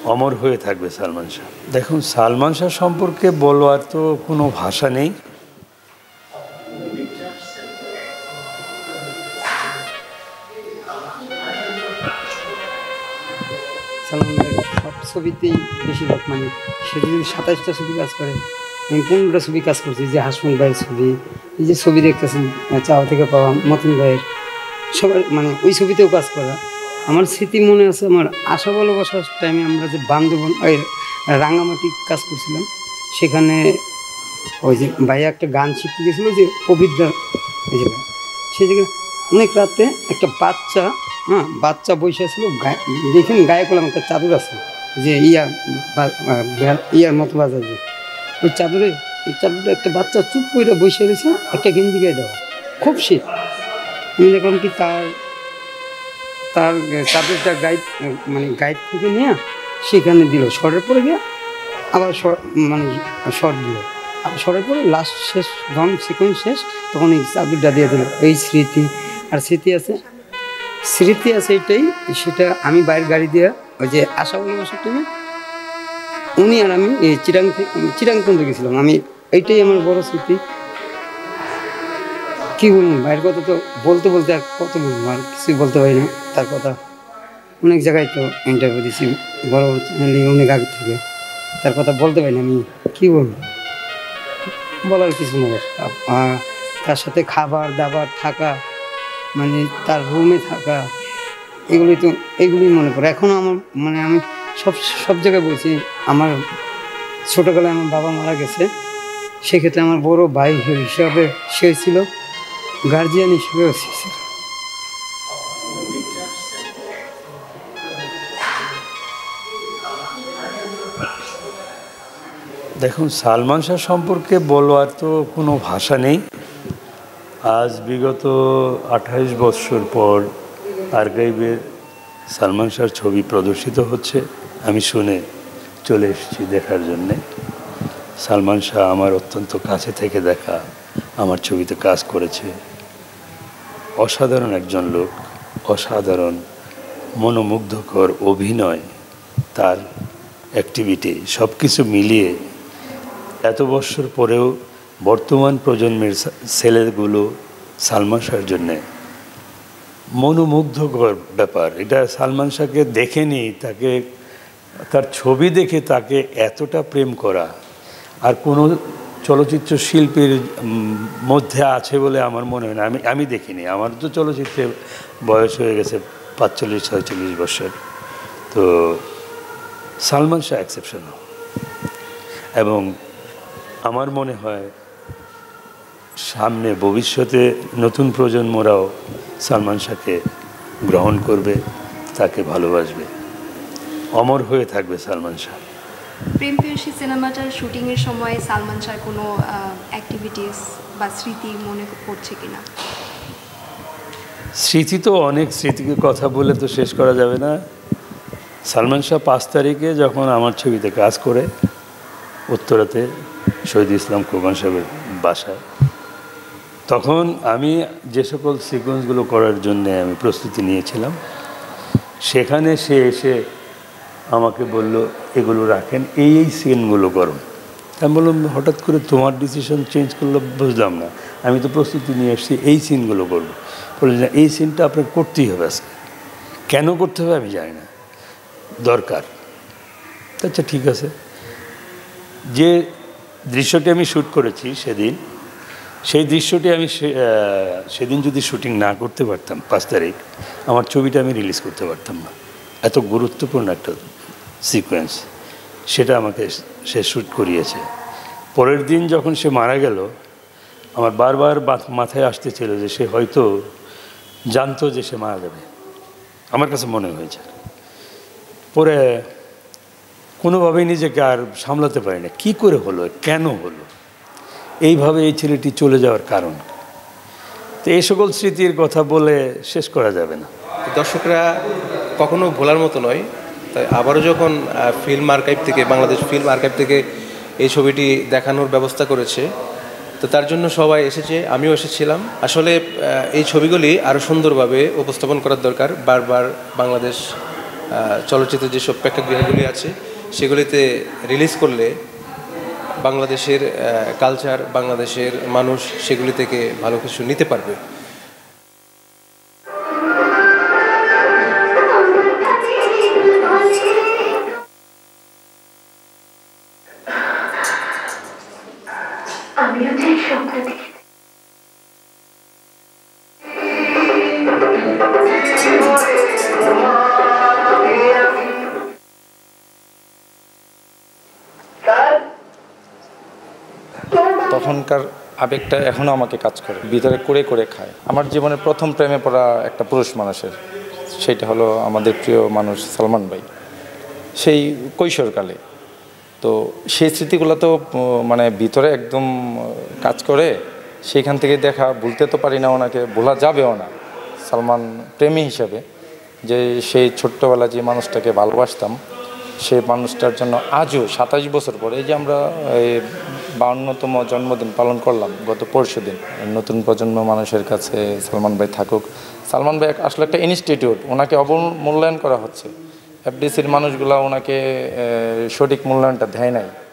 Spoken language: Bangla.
অমর হয়ে থাকবে সালমান শাহ। দেখুন, সালমান শাহ সম্পর্কে বলার তো কোনো ভাষা নেই। সালমান সব ছবিতেই বেশিরভাগ মানে সে যদি 27টা ছবি কাজ করে, আমি 15টা ছবি কাজ করছি। যে হাসমুল ভাইয়ের ছবি, এই যে ছবি দেখতেছেন চাওয়া থেকে পাওয়া, মতিন ভাইয়ের, সবার মানে ওই ছবিতেও কাজ করা। আমার স্মৃতি মনে আছে, আমার আশা ভালোবাসার টাইমে আমরা যে বান্দরবন রাঙামাটি কাজ করছিলাম, সেখানে ওই যে ভাইয়া একটা গান শিখতে গেছিলো যে পবিত্রা, এই জায়গায় সেই জায়গায় অনেক রাতে একটা বাচ্চা বসে ছিল, দেখেন গায়ে করলাম একটা চাদর আছে যে ইয়ার মতো বাজার, যে ওই চাদরটা একটা বাচ্চা চুপ করে বসে রয়েছে, একটা গেঞ্জি গায়ে দেওয়া, খুব শীত। আমি দেখলাম কি তার চাদরটা গাইড থেকে নিয়ে সেখানে দিল, শর্টের পরে গিয়ে আবার শর্ট দিল, আর শর্টের পরে লাস্ট শেষ যখন সিকোয়েন্স শেষ তখন এই চাদরটা দিয়ে দিল। এই স্মৃতি আর স্মৃতি আছে এটাই। সেটা আমি বাইরের গাড়ি দিয়ে ওই যে আশা ভালোবাসার টাইমে উনি আর আমি এই চিরাং পর্যন্ত গেছিলাম। আমি এইটাই আমার বড় স্মৃতি। কী বলবো, ভাইয়ের কথা তো বলতে আর কত বলবো, আর কিছুই বলতে পারি না। তার কথা অনেক জায়গায় তো ইন্টারভিউ দিয়েছি, বড় চ্যানেলে অনেক আগে থেকে, তার কথা বলতে পারি না। আমি কী বলবো, বলার কিছু না। তার সাথে খাবার দাবার থাকা, মানে তার রুমে থাকা, এগুলোই মনে পড়ে এখনও আমার। মানে আমি সব জায়গায় বলছি, আমার ছোটোবেলায় আমার বাবা মারা গেছে, সেক্ষেত্রে আমার বড় ভাই হিসাবে সে ছিল, গার্জিয়ান হিসেবেও সে ছিল। দেখুন, সালমান শাহ সম্পর্কে বলার তো কোনো ভাষা নেই। আজ বিগত 28 বৎসর পর আর্কাইভে সালমান শাহর ছবি প্রদর্শিত হচ্ছে। আমি শুনে চলে এসেছি দেখার জন্যে। সালমান শাহ আমার অত্যন্ত কাছে থেকে দেখা, আমার ছবিতে কাজ করেছে। অসাধারণ একজন লোক, অসাধারণ মনোমুগ্ধকর অভিনয়, তার অ্যাক্টিভিটি, সব কিছু মিলিয়ে এত বছর পরেও বর্তমান প্রজন্মের ছেলেগুলো সালমান শাহর জন্যে মনোমুগ্ধকর ব্যাপার। এটা সালমান শাহকে দেখেনি, তার ছবি দেখে তাকে এতটা প্রেম করা আর কোনো চলচ্চিত্র শিল্পীর মধ্যে আছে বলে আমার মনে হয় না। আমি দেখিনি। আমার তো চলচ্চিত্রে বয়স হয়ে গেছে 45-46 বছর। তো সালমান শাহ এক্সেপশনাল, এবং আমার মনে হয় সামনে ভবিষ্যতে নতুন প্রজন্মরাও সালমান শাহকে গ্রহণ করবে, তাকে ভালোবাসবে। অমর হয়ে থাকবে সালমান শাহ। প্রেম প্রেয়সী সিনেমাটার শুটিংয়ের সময় সালমান শাহর কোনো অ্যাক্টিভিটিস বা স্মৃতি মনে পড়ছে কিনা? স্মৃতি তো অনেক, স্মৃতির কথা বলে তো শেষ করা যাবে না। সালমান শাহ 5 তারিখে যখন আমার ছবিতে কাজ করে উত্তরাতে শহীদ ইসলাম খোকন সাহেবের বাসায়, তখন আমি যে সকল সিকোয়েন্সগুলো করার জন্যে আমি প্রস্তুতি নিয়েছিলাম, সেখানে সে এসে আমাকে বলল, এগুলো রাখেন, এই সিনগুলো করুন। আমি বললাম, হঠাৎ করে তোমার ডিসিশন চেঞ্জ করলো বুঝলাম না, আমি তো প্রস্তুতি নিয়ে এসেছি, এই সিনগুলো করবো। বললেন না, এই সিনটা আপনার করতেই হবে আজকে। কেন করতে হবে আমি জানি না, দরকার। আচ্ছা ঠিক আছে। যে দৃশ্যটি আমি শ্যুট করেছি সেদিন, সেই দৃশ্যটি আমি সেদিন যদি শুটিং না করতে পারতাম 5 তারিখ, আমার ছবিটা আমি রিলিজ করতে পারতাম না। এত গুরুত্বপূর্ণ একটা সিকোয়েন্স, সেটা আমাকে সে শ্যুট করিয়েছে। পরের দিন যখন সে মারা গেল, আমার বারবার মাথায় আসতেছিল যে সে হয়তো জানতো যে সে মারা যাবে, আমার কাছে মনে হয়েছে। পরে কোনোভাবেই নিজেকে আর সামলাতে পারি না, কী করে হলো, কেন হলো, এইভাবে এই ছেলেটি চলে যাওয়ার কারণ। তো এই সকল স্মৃতির কথা বলে শেষ করা যাবে না। দর্শকরা কখনো ভোলার মতো নয়। তাই আবারও যখন ফিল্ম আর্কাইভ থেকে, বাংলাদেশ ফিল্ম আর্কাইভ থেকে এই ছবিটি দেখানোর ব্যবস্থা করেছে, তো তার জন্য সবাই এসেছে, আমিও এসেছিলাম। আসলে এই ছবিগুলি আরও সুন্দরভাবে উপস্থাপন করার দরকার। বারবার বাংলাদেশ চলচ্চিত্রের যেসব প্রেক্ষাগৃহগুলি আছে সেগুলিতে রিলিজ করলে বাংলাদেশের কালচার, বাংলাদেশের মানুষ সেগুলি থেকে ভালো কিছু নিতে পারবে। তখনকার আবেগটা এখনও আমাকে কাজ করে, ভিতরে করে করে খায়। আমার জীবনের প্রথম প্রেমে পড়া একটা পুরুষ মানুষের, সেটা হলো আমাদের প্রিয় মানুষ সালমান ভাই, সেই কৈশোরকালে। তো সেই স্মৃতিগুলো তো মানে ভিতরে একদম কাজ করে। সেইখান থেকে দেখা, ভুলতে তো পারি না ওনাকে, ভোলা যাবেও না সালমান প্রেমী হিসাবে। যে সেই ছোট্টবেলা যে মানুষটাকে ভালোবাসতাম, সেই মানুষটার জন্য আজও 27 বছর পরে, এই যে আমরা 52তম জন্মদিন পালন করলাম গত পরশুদিন, নতুন প্রজন্ম মানুষের কাছে সালমান ভাই থাকুক। সালমান ভাই আসলে একটা ইনস্টিটিউট, ওনাকে অবমূল্যায়ন করা হচ্ছে। এফডিসির মানুষগুলা ওনাকে সঠিক মূল্যায়নটা দেয় নাই।